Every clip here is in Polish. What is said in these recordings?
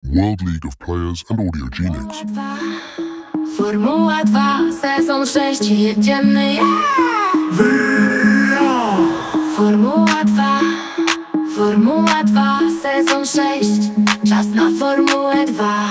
World League of Players and Audio Genics. Formuła 2, sezon 6, jedziemy, Formuła 2, Formuła 2, sezon 6, czas na Formułę 2.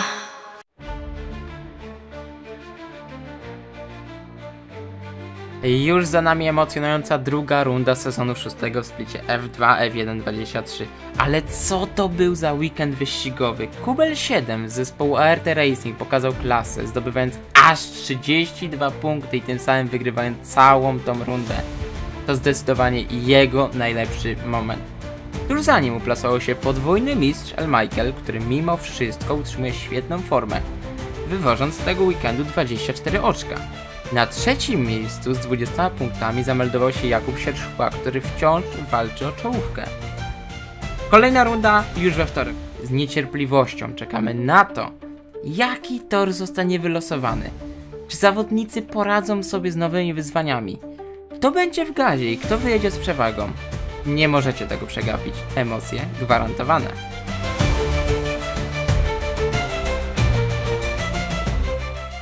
Już za nami emocjonująca druga runda sezonu 6 w splicie F2 F1 23. Ale co to był za weekend wyścigowy? Kubel 7 z zespołu ART Racing pokazał klasę, zdobywając aż 32 punkty i tym samym wygrywając całą tą rundę. To zdecydowanie jego najlepszy moment. Tuż za nim uplasował się podwójny mistrz El Michael, który mimo wszystko utrzymuje świetną formę, wywożąc z tego weekendu 24 oczka. Na trzecim miejscu z 20 punktami zameldował się Jakub Sierszchła, który wciąż walczy o czołówkę. Kolejna runda już we wtorek. Z niecierpliwością czekamy na to, jaki tor zostanie wylosowany. Czy zawodnicy poradzą sobie z nowymi wyzwaniami? Kto będzie w gazie i kto wyjedzie z przewagą? Nie możecie tego przegapić. Emocje gwarantowane.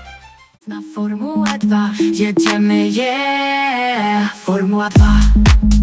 Na Formułę 2 jedziemy, Formuła 2.